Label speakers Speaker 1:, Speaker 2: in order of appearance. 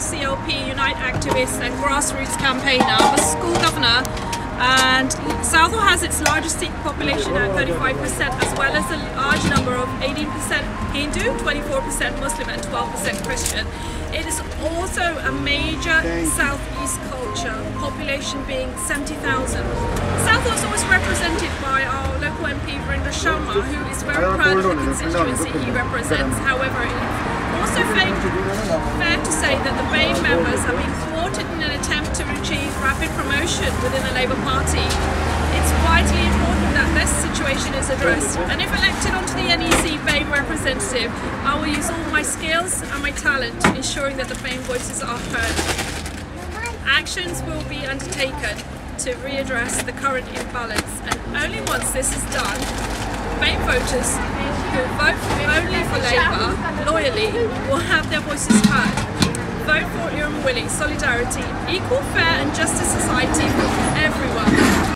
Speaker 1: CLP, Unite activist and grassroots campaigner. I'm a school governor, and Southall has its largest Sikh population at 35%, as well as a large number of 18% Hindu, 24% Muslim and 12% Christian. It is also a major southeast culture, population being 70,000. Southall is always represented by our local MP Vrinder Sharma, who is very proud of the constituency he represents. However, it's also fair to say that the BAME members have been thwarted in an attempt to achieve rapid promotion within the Labour Party. It's vitally important that this situation is addressed, and if elected onto the NEC BAME representative, I will use all my skills and my talent to ensuring that the BAME voices are heard. Actions will be undertaken to readdress the current imbalance, and only once this is done, BAME voters who vote only for Labour loyally will have their voices heard. Vote for Urim Willi, solidarity, equal, fair and justice society for everyone.